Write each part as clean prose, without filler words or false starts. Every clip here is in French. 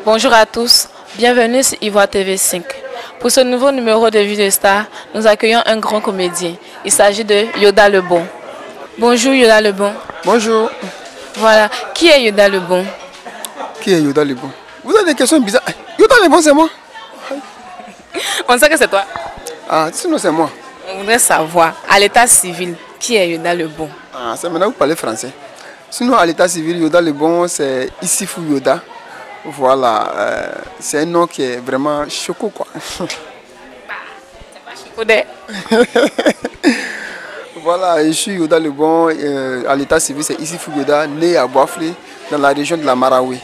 Bonjour à tous, bienvenue sur Ivoire TV 5. Pour ce nouveau numéro de Vie de Star, nous accueillons un grand comédien. Il s'agit de Yoda Lebon. Bonjour Yoda Lebon. Bonjour. Voilà, qui est Yoda Lebon? Qui est Yoda Lebon? Vous avez des questions bizarres. Yoda Lebon, c'est moi. On sait que c'est toi. Ah, sinon c'est moi. On voudrait savoir, à l'état civil, qui est Yoda Lebon? Ah, c'est maintenant que vous parlez français. Sinon, à l'état civil, Yoda Lebon, c'est Issifou Yoda. Voilà, c'est un nom qui est vraiment choco, quoi. Voilà, je suis Yoda Lebon, à l'état civil, c'est Issifou Yoda, né à Boaflé, dans la région de la Marawi.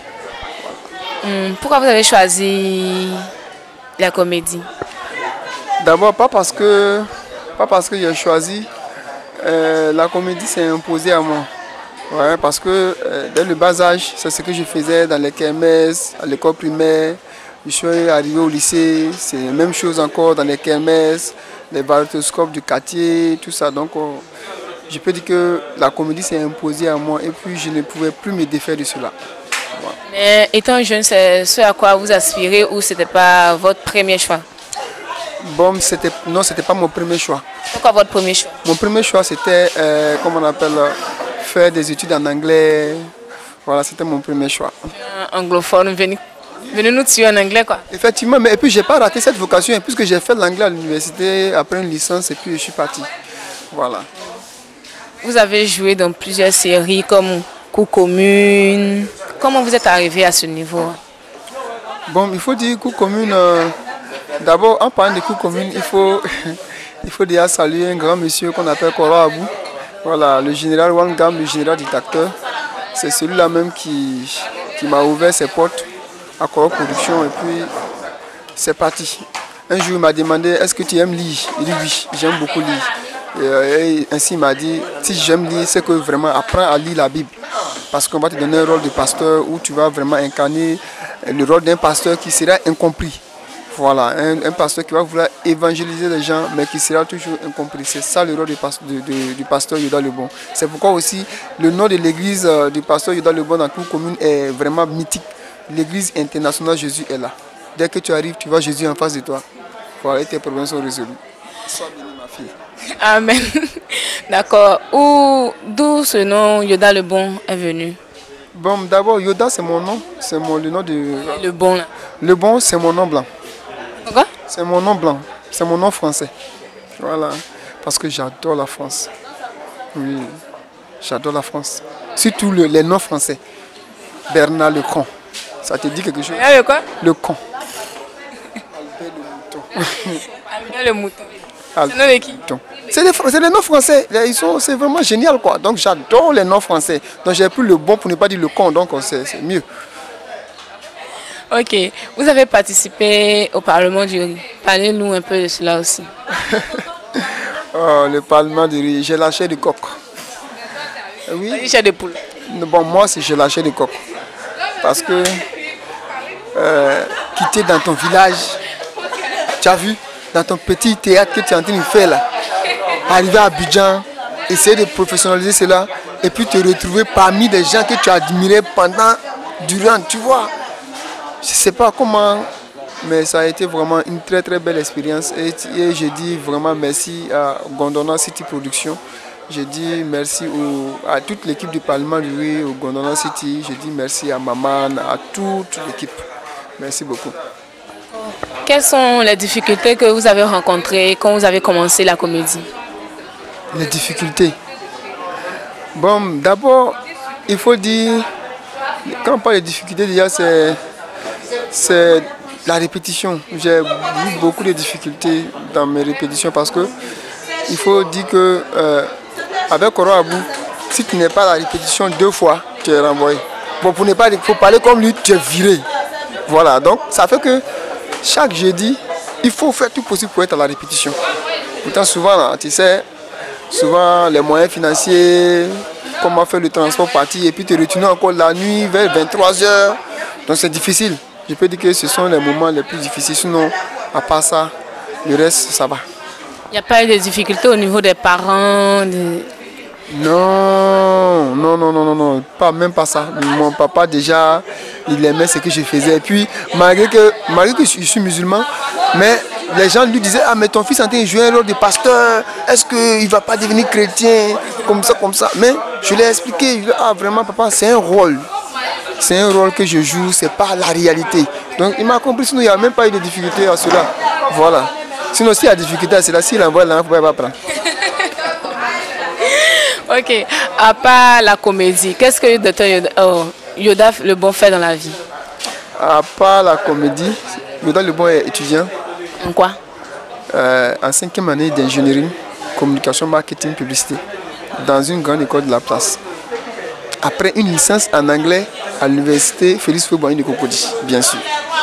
Pourquoi vous avez choisi la comédie? D'abord, pas parce que j'ai choisi, la comédie s'est imposée à moi. Ouais, parce que dès le bas âge, c'est ce que je faisais dans les kermesses, à l'école primaire. Je suis arrivé au lycée, c'est la même chose encore dans les kermesses, les barytoscopes du quartier, tout ça. Donc, je peux dire que la comédie s'est imposée à moi et puis je ne pouvais plus me défaire de cela. Voilà. Mais étant jeune, c'est ce à quoi vous aspirez ou c'était pas votre premier choix? Bon, non, c'était pas mon premier choix. Pourquoi votre premier choix? Mon premier choix, c'était, comment on appelle, faire des études en anglais. Voilà, c'était mon premier choix. Anglophone, venez nous tuer en anglais, quoi. Effectivement, mais et puis j'ai pas raté cette vocation, puisque j'ai fait l'anglais à l'université après une licence et puis je suis parti. Voilà. Vous avez joué dans plusieurs séries comme Coup Commune. Comment vous êtes arrivé à ce niveau? Bon, il faut dire Coup Commune. D'abord, en parlant de Coup Commune, il faut déjà saluer un grand monsieur qu'on appelle Koro Abou. Voilà, le général Wangam, le général dictateur. C'est celui-là même qui m'a ouvert ses portes à Koro Production et puis c'est parti. Un jour, il m'a demandé, est-ce que tu aimes lire? Il dit oui, j'aime beaucoup lire. Et ainsi, il m'a dit, si j'aime lire, c'est que vraiment apprends à lire la Bible. Parce qu'on va te donner un rôle de pasteur où tu vas vraiment incarner le rôle d'un pasteur qui sera incompris. Voilà, un pasteur qui va vouloir évangéliser les gens, mais qui sera toujours incompris. C'est ça le rôle du pasteur Yoda Lebon. C'est pourquoi aussi le nom de l'église du pasteur Yoda Lebon dans toute commune est vraiment mythique. L'église internationale Jésus est là. Dès que tu arrives, tu vois Jésus en face de toi. Voilà, et tes problèmes sont résolus. Sois bénie, ma fille. Amen. D'accord. D'où ce nom Yoda Lebon est venu? Bon, d'abord, Yoda, c'est mon nom. C'est le nom de... Lebon, là. Lebon, c'est mon nom blanc. Pourquoi? C'est mon nom blanc. C'est mon nom français. Voilà. Parce que j'adore la France. Oui, j'adore la France. Surtout les noms français. Bernard Lecon. Ça te dit quelque chose? Bernard le quoi? Lecon. Albert le mouton. Albert le mouton. Albert c'est le nom de qui? C'est les noms français. C'est vraiment génial, quoi. Donc j'adore les noms français. Donc j'ai pris le bon pour ne pas dire le con. Donc c'est mieux. Ok. Vous avez participé au Parlement du riz. Parlez-nous un peu de cela aussi. Oh, le Parlement du riz. J'ai lâché du coq. Oui. J'ai chair de poule. Bon, moi, j'ai lâché du coq. Parce que quitter dans ton village, tu as vu, dans ton petit théâtre que tu es en train de faire là, arriver à Abidjan, essayer de professionnaliser cela, et puis te retrouver parmi des gens que tu as admirés durant, tu vois. Je ne sais pas comment, mais ça a été vraiment une très très belle expérience. Et je dis vraiment merci à Gondona City Production. Je dis merci à toute l'équipe du Parlement du riz, au Gondona City. Je dis merci à Maman, à toute l'équipe. Merci beaucoup. Quelles sont les difficultés que vous avez rencontrées quand vous avez commencé la comédie? Les difficultés. Bon, d'abord, il faut dire, quand on parle de difficultés, déjà c'est la répétition. J'ai eu beaucoup de difficultés dans mes répétitions parce que il faut dire que avec Koro Abou, si tu n'es pas à la répétition 2 fois, tu es renvoyé. Bon, pour ne pas dire, faut parler comme lui, tu es viré. Voilà, donc ça fait que chaque jeudi, il faut faire tout possible pour être à la répétition. Pourtant, souvent, tu sais, souvent les moyens financiers, comment faire le transport parti et puis te retourner encore la nuit vers 23 h. Donc c'est difficile. Je peux dire que ce sont les moments les plus difficiles. Sinon, à part ça, le reste, ça va. Il n'y a pas eu de difficultés au niveau des parents Non, non, non, non, non, non, pas, même pas ça. Mon papa déjà, il aimait ce que je faisais. Et puis, malgré que je suis musulman, mais les gens lui disaient, ah mais ton fils est en train de jouer un rôle de pasteur, est-ce qu'il ne va pas devenir chrétien, comme ça, comme ça. Mais je lui ai expliqué, ah vraiment papa, c'est un rôle. C'est un rôle que je joue, c'est pas la réalité. Donc il m'a compris, sinon il n'y a même pas eu de difficulté à cela. Voilà. Sinon s'il y a difficulté à cela, s'il envoie là, il ne faut pas prendre. Ok, à part la comédie, qu'est-ce que le docteur Yoda le bon fait dans la vie? À part la comédie, Yoda le bon est étudiant. En quoi? En 5e année d'ingénierie, communication, marketing, publicité, dans une grande école de la place. Après une licence en anglais à l'université Félix Houphouët-Boigny de Cocody, bien sûr.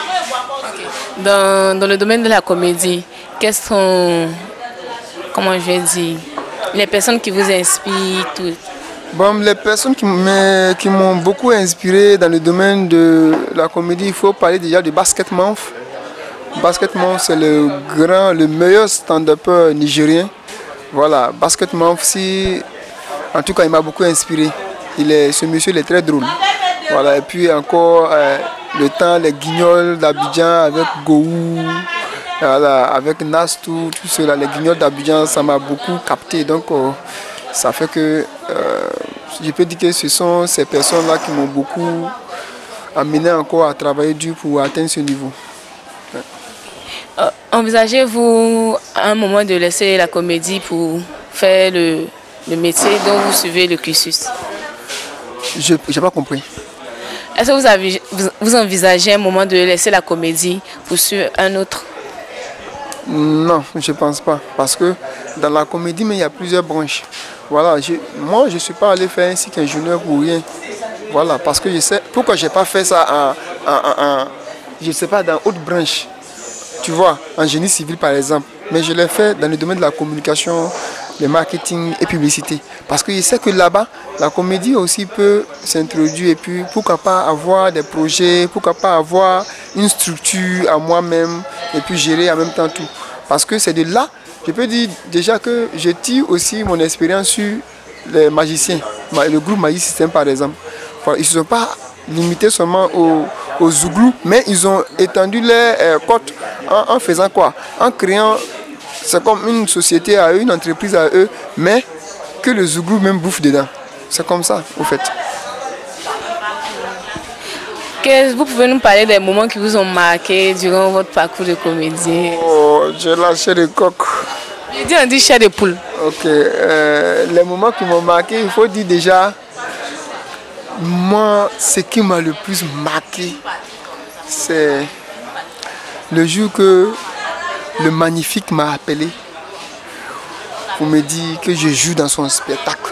Dans le domaine de la comédie, quelles sont, comment je vais dire, les personnes qui vous inspirent tout? Bon, les personnes qui m'ont beaucoup inspiré dans le domaine de la comédie, il faut parler déjà de Basket Mouth. Basket Mouth, c'est le meilleur stand-upper nigérien. Voilà, Basket Mouth, en tout cas, il m'a beaucoup inspiré. Ce monsieur il est très drôle. Voilà, et puis encore le temps, les guignols d'Abidjan avec Gou, voilà, avec Nastou, tout cela, les guignols d'Abidjan, ça m'a beaucoup capté. Donc ça fait que je peux dire que ce sont ces personnes-là qui m'ont beaucoup amené encore à travailler dur pour atteindre ce niveau. Envisagez-vous à un moment de laisser la comédie pour faire le métier dont vous suivez le cursus? Je n'ai pas compris. Est-ce que vous envisagez un moment de laisser la comédie pour suivre un autre? Non, je ne pense pas. Parce que dans la comédie, mais il y a plusieurs branches. Voilà, moi, je ne suis pas allé faire un cycle ingénieur pour rien. Voilà, parce que je sais pourquoi je n'ai pas fait ça je ne sais pas, dans d'autres branches. Tu vois, en génie civil par exemple. Mais je l'ai fait dans le domaine de la communication, le marketing et publicité. Parce que je sais que là-bas, la comédie aussi peut s'introduire et puis pourquoi pas avoir des projets, pourquoi pas avoir une structure à moi-même et puis gérer en même temps tout. Parce que c'est de là, je peux dire déjà que je tire aussi mon expérience sur les magiciens, le groupe Magic System par exemple. Enfin, ils ne se sont pas limités seulement aux Zouglous, mais ils ont étendu les cotes en faisant quoi? En créant, c'est comme une société à eux, une entreprise à eux, mais que le Zouglou même bouffe dedans. C'est comme ça, au fait. Vous pouvez nous parler des moments qui vous ont marqué durant votre parcours de comédien? Oh, j'ai lâché le coq. On dit chair de poule. Ok, les moments qui m'ont marqué, il faut dire déjà, moi, ce qui m'a le plus marqué, c'est le jour que le Magnifique m'a appelé pour me dire que je joue dans son spectacle.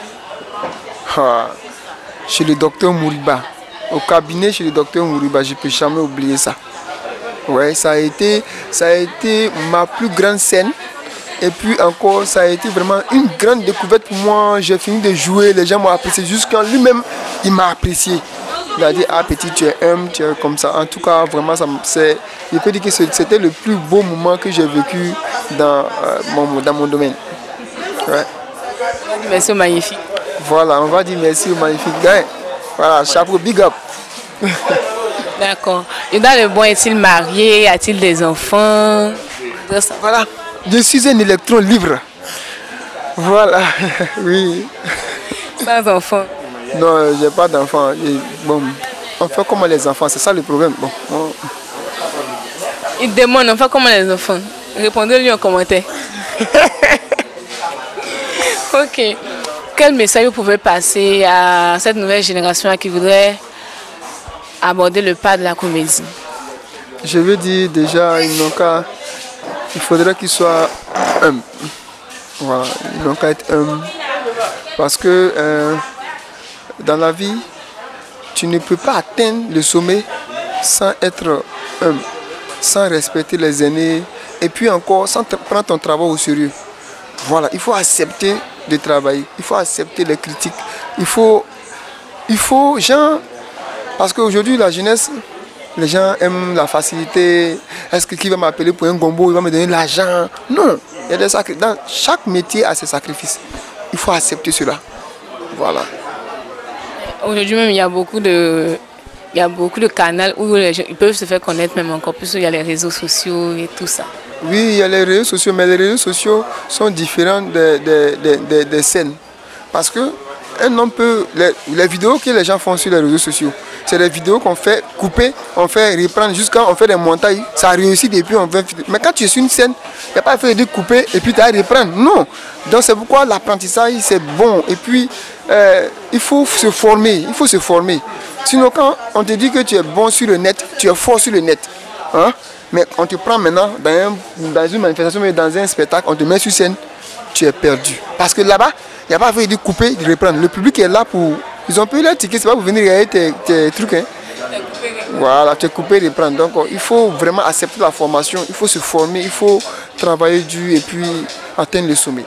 Chez le docteur Mouriba, au cabinet chez le docteur Mouriba, je ne peux jamais oublier ça. Ouais, ça a été ma plus grande scène. Et puis encore, ça a été vraiment une grande découverte pour moi. J'ai fini de jouer, les gens m'ont apprécié. Jusqu'à lui-même, il m'a apprécié. Il a dit, ah petit, tu es humble, tu es comme ça. En tout cas, vraiment, je peux dire que c'était le plus beau moment que j'ai vécu dans mon domaine. Ouais. Merci au Magnifique. Voilà, on va dire merci au Magnifique. Voilà, chapeau, big up. D'accord. Yoda le bon est-il marié? A-t-il des enfants? Voilà. Je suis un électron libre. Voilà, oui. Sans enfants? Non, j'ai pas d'enfants. Bon, on fait comment les enfants, c'est ça le problème. Bon, Il demande, on fait comment les enfants? Répondez-lui en commentaire. Ok. Quel message vous pouvez passer à cette nouvelle génération qui voudrait aborder le pas de la comédie? Je veux dire déjà, il faudrait qu'ils soient humbles. Voilà, ils n'ont qu'à être humbles. Parce que dans la vie, tu ne peux pas atteindre le sommet sans être humble, sans respecter les aînés et puis encore sans prendre ton travail au sérieux. Voilà, il faut accepter de travailler, il faut accepter les critiques. Il faut parce qu'aujourd'hui la jeunesse, les gens aiment la facilité. Est-ce que qui va m'appeler pour un gombo, il va me donner l'argent? Non, il y a des sacrifices. Dans chaque métier a ses sacrifices. il faut accepter cela. Voilà. Aujourd'hui même, il y a beaucoup de canaux où les gens ils peuvent se faire connaître même encore plus. Il y a les réseaux sociaux et tout ça. Oui, il y a les réseaux sociaux, mais les réseaux sociaux sont différents des scènes. Parce que un homme peut... Les vidéos que les gens font sur les réseaux sociaux, c'est des vidéos qu'on fait couper, on fait reprendre jusqu'à on fait des montages. Ça réussit depuis on fait... Mais quand tu es sur une scène, il n'y a pas fait de couper et puis tu as à reprendre. Non. Donc c'est pourquoi l'apprentissage c'est bon. Et puis il faut se former. Il faut se former. Sinon quand on te dit que tu es bon sur le net, tu es fort sur le net. Hein? Mais on te prend maintenant dans une manifestation, mais dans un spectacle, on te met sur scène, tu es perdu. Parce que là-bas, il n'y a pas fait de couper, de reprendre. Le public est là pour... Ils ont payé leur ticket, c'est pas pour venir regarder tes trucs. Hein. Voilà, tu es coupé, reprendre. Donc il faut vraiment accepter la formation, il faut se former, il faut travailler dur et puis atteindre le sommet.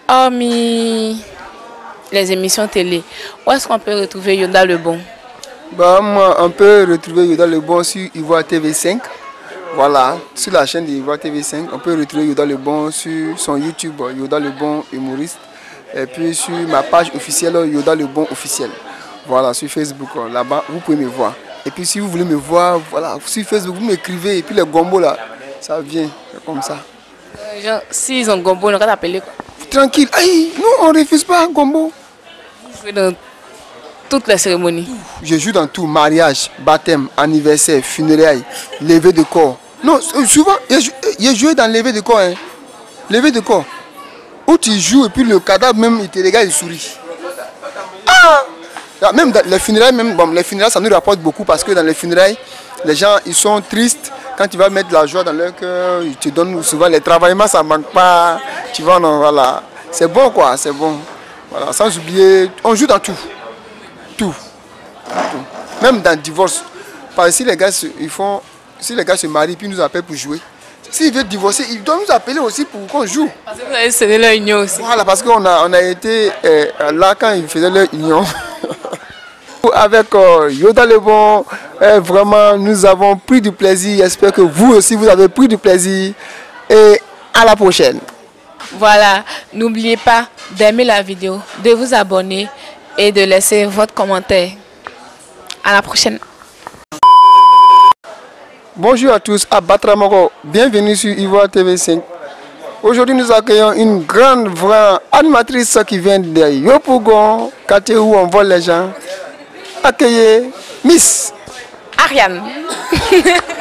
Hormis les émissions télé, où est-ce qu'on peut retrouver Yoda le Bon? Bah, moi, on peut retrouver Yoda le Bon sur Ivoire TV5. Voilà, sur la chaîne d'Ivoire TV5, on peut retrouver Yoda le Bon sur son YouTube, Yoda le Bon humoriste. Et puis sur ma page officielle, Yoda le Bon officiel. Voilà, sur Facebook, là-bas, vous pouvez me voir. Et puis si vous voulez me voir, voilà, sur Facebook, vous m'écrivez. Et puis les gombos là, ça vient comme ça. Genre, s'ils ont gombo, on va t'appeler quoi? Tranquille, aïe, nous on ne refuse pas un gombo. Vous jouez dans toutes les cérémonies? Je joue dans tout, mariage, baptême, anniversaire, funérailles, levée de corps. Non, souvent, j'ai joué dans levée de corps. Hein. Levée de corps. Où tu joues et puis le cadavre même, il te regarde, il sourit. Ah! Même dans les funérailles, les funérailles, ça nous rapporte beaucoup parce que dans les funérailles, les gens, ils sont tristes. Quand tu vas mettre de la joie dans leur cœur, ils te donnent souvent les travaillements, ça ne manque pas. Tu vois, non, voilà. C'est bon, quoi, c'est bon. Voilà, sans oublier, on joue dans tout. Tout. Même dans le divorce. Parce que si les gars se marient puis nous appellent pour jouer, s'ils veulent divorcer, ils doivent nous appeler aussi pour qu'on joue. Parce que vous avez scellé leur union aussi. Voilà, parce qu'on a été là quand ils faisaient leur union. Avec Yoda le Bon, vraiment, nous avons pris du plaisir. J'espère que vous aussi, vous avez pris du plaisir. Et à la prochaine. Voilà, n'oubliez pas d'aimer la vidéo, de vous abonner et de laisser votre commentaire. À la prochaine. Bonjour à tous, à Batramoko, bienvenue sur Ivoire TV5. Aujourd'hui, nous accueillons une grande vraie animatrice qui vient de Yopougon, quartier où on vole les gens. Accueillez Miss Ariane.